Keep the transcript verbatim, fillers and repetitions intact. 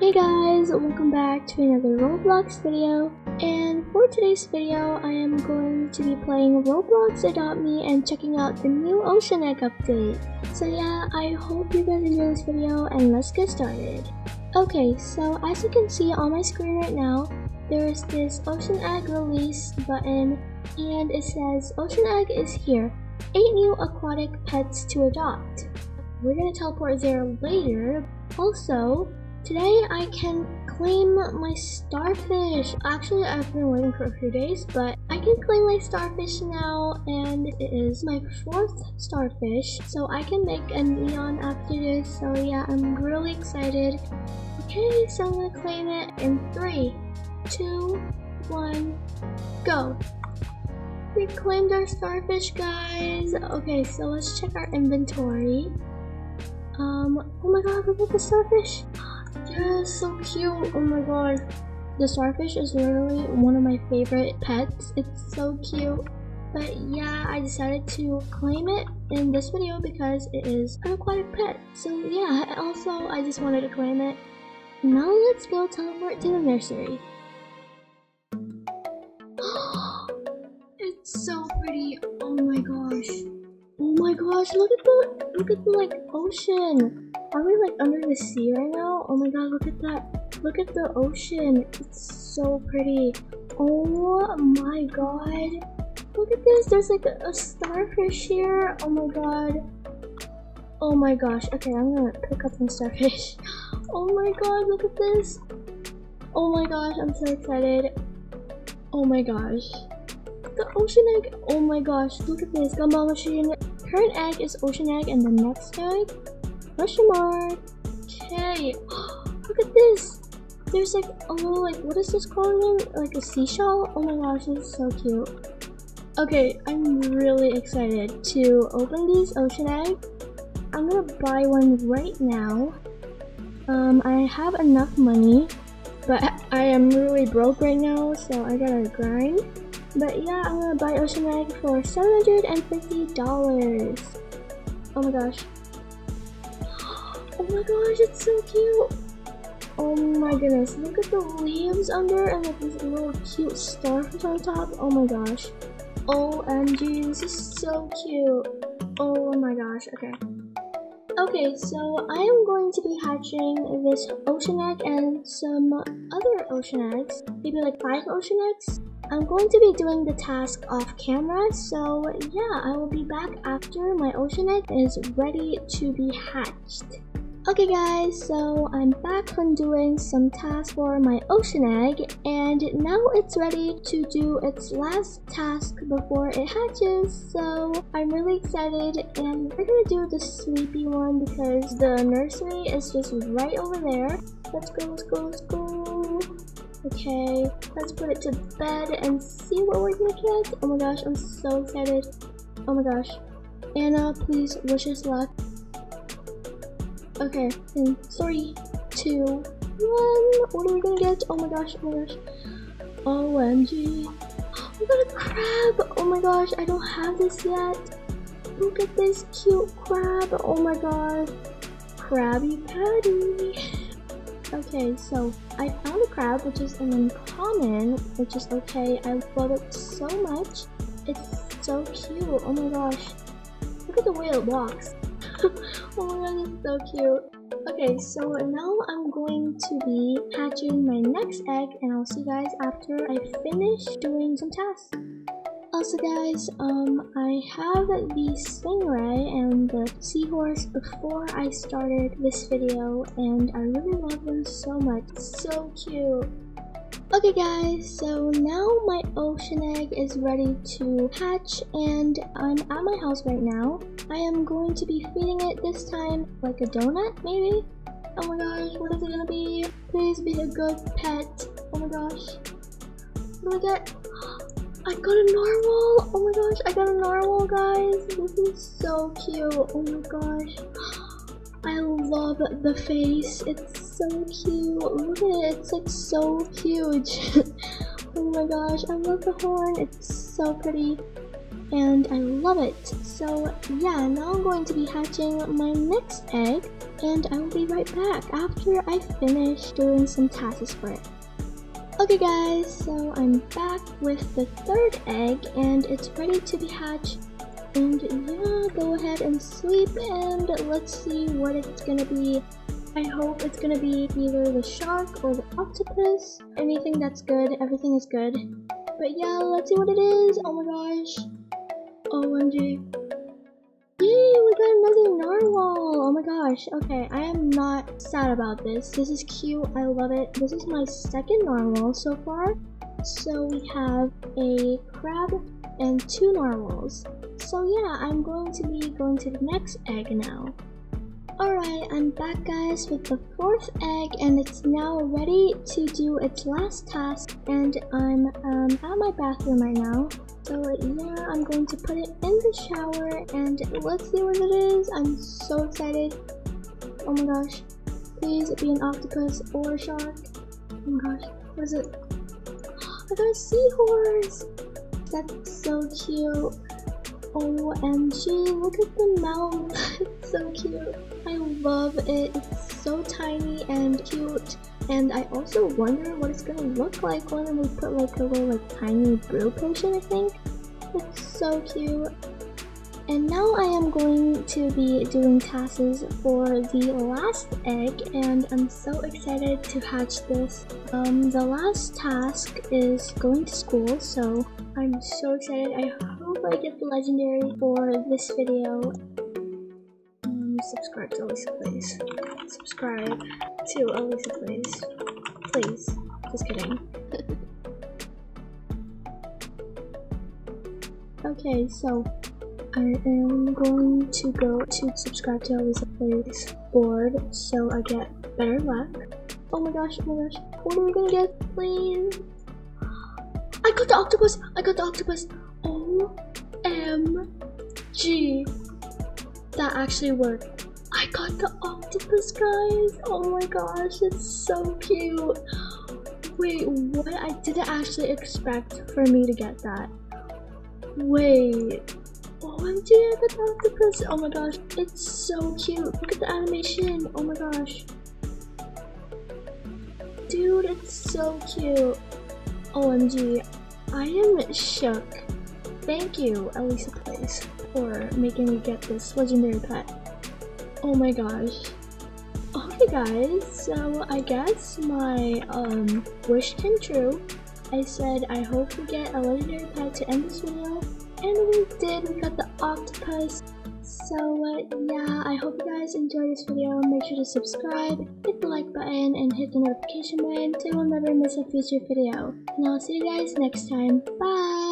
Hey guys, welcome back to another Roblox video, and for today's video I am going to be playing Roblox Adopt Me and checking out the new Ocean Egg update. So yeah, I hope you guys enjoy this video and let's get started. Okay, so as you can see on my screen right now, there is this Ocean Egg release button and it says Ocean Egg is here, eight new aquatic pets to adopt. We're gonna teleport there later. Also, today I can claim my starfish. Actually, I've been waiting for a few days, but I can claim my starfish now, and it is my fourth starfish, so I can make a neon after this. So yeah, I'm really excited. Okay, so I'm gonna claim it in three, two, one, go. We claimed our starfish, guys. Okay, so let's check our inventory. Um, oh my god, look at the starfish. Yeah, so cute. Oh my god. The starfish is literally one of my favorite pets. It's so cute. But yeah, I decided to claim it in this video because it is an aquatic pet. So yeah, also I just wanted to claim it. Now let's go teleport to the nursery. It's so pretty. Oh my gosh. Oh my gosh, look at the look at the like ocean. Are we like under the sea right now? Oh my god, look at that. Look at the ocean. It's so pretty. Oh my god. Look at this. There's like a, a starfish here. Oh my god. Oh my gosh. Okay, I'm gonna pick up my starfish. Oh my god, look at this. Oh my gosh, I'm so excited. Oh my gosh. The ocean egg. Oh my gosh, look at this. Gumball machine. Current egg is ocean egg, and the next egg, question mark. Okay. Look at this. There's like a little, like, what is this called again? Like a seashell? Oh my gosh, this is so cute. Okay, I'm really excited to open these ocean eggs. I'm gonna buy one right now. Um, I have enough money, but I am really broke right now, so I gotta grind. But yeah, I'm gonna buy ocean egg for seven hundred fifty dollars. Oh my gosh. Oh my gosh, it's so cute. Oh my goodness, look at the leaves under and like this little cute starfish on top. Oh my gosh. O M G, this is so cute. Oh my gosh, okay. Okay, so I am going to be hatching this ocean egg and some other ocean eggs. Maybe like five ocean eggs. I'm going to be doing the task off camera, so yeah, I will be back after my ocean egg is ready to be hatched. Okay guys, so I'm back from doing some tasks for my ocean egg, and now it's ready to do its last task before it hatches. So I'm really excited, and we're gonna do the sleepy one because the nursery is just right over there. Let's go, let's go, let's go. Okay, let's put it to bed and see what we're gonna get. Oh my gosh, I'm so excited. Oh my gosh. Anna, please wish us luck. Okay, in three, two, one. What are we gonna get? Oh my gosh, oh my gosh. O M G. We got a crab! Oh my gosh, I don't have this yet. Look at this cute crab. Oh my god. Krabby Patty. Okay, so I found a crab, which is an uncommon, which is okay. I love it so much. It's so cute. Oh my gosh. Look at the way it walks. Oh my god, it's so cute. Okay, so now I'm going to be hatching my next egg, and I'll see you guys after I finish doing some tasks. Also guys, um, I have the stingray and the seahorse before I started this video, and I really love them so much. So cute. Okay guys, so now my ocean egg is ready to hatch, and I'm at my house right now. I am going to be feeding it this time like a donut, maybe? Oh my gosh, what is it gonna be? Please be a good pet. Oh my gosh. What do I get? I got a narwhal! Oh my gosh, I got a narwhal, guys! This is so cute! Oh my gosh. I love the face. It's so cute. Look at it. It's like so huge. Oh my gosh, I love the horn. It's so pretty. and I love it. So yeah, now I'm going to be hatching my next egg, and I will be right back after I finish doing some tasks for it. Okay guys, so I'm back with the third egg, and it's ready to be hatched. And yeah, go ahead and sleep, and let's see what it's gonna be. I hope it's gonna be either the shark or the octopus. Anything that's good, everything is good. But yeah, let's see what it is. Oh my gosh. O M G. Yay, we got another narwhal. Oh my gosh. Okay, I am not sad about this. This is cute. I love it. This is my second narwhal so far. So we have a crab and two narwhals. So yeah, I'm going to be going to the next egg now. Alright, I'm back guys with the fourth egg, and it's now ready to do its last task, and I'm um, at my bathroom right now. So yeah, I'm going to put it in the shower, and let's see what it is. I'm so excited. Oh my gosh. Please be an octopus or a shark. Oh my gosh, what is it? I got a seahorse! That's so cute. O M G, look at the mouth. It's so cute. I love it. It's so tiny and cute. And I also wonder what it's gonna look like when we put like a little like tiny brew potion, I think. It's so cute. And now I am going to be doing tasks for the last egg, and I'm so excited to hatch this. Um, the last task is going to school, so I'm so excited. I hope I get the legendary for this video. Um, subscribe to Elisa Plays. Subscribe to Elisa Plays. Please. Just kidding. Okay, so I am going to go to subscribe to Elisa Plays board so I get better luck. Oh my gosh, oh my gosh. What are we gonna get? Please. I got the octopus! I got the octopus! O M G. That actually worked. I got the octopus, guys! Oh my gosh, it's so cute! Wait, what? I didn't actually expect for me to get that. Wait. O M G, I got the octopus! Oh my gosh, it's so cute! Look at the animation! Oh my gosh. Dude, it's so cute! O M G, I am shook. Thank you, Elisa Plays, for making me get this legendary pet. Oh my gosh. Okay guys, so I guess my um wish came true. I said I hope we get a legendary pet to end this video, and we did. We got the octopus. So uh, yeah, I hope you guys enjoyed this video. Make sure to subscribe, hit the like button, and hit the notification button so you'll never miss a future video. And I'll see you guys next time. Bye!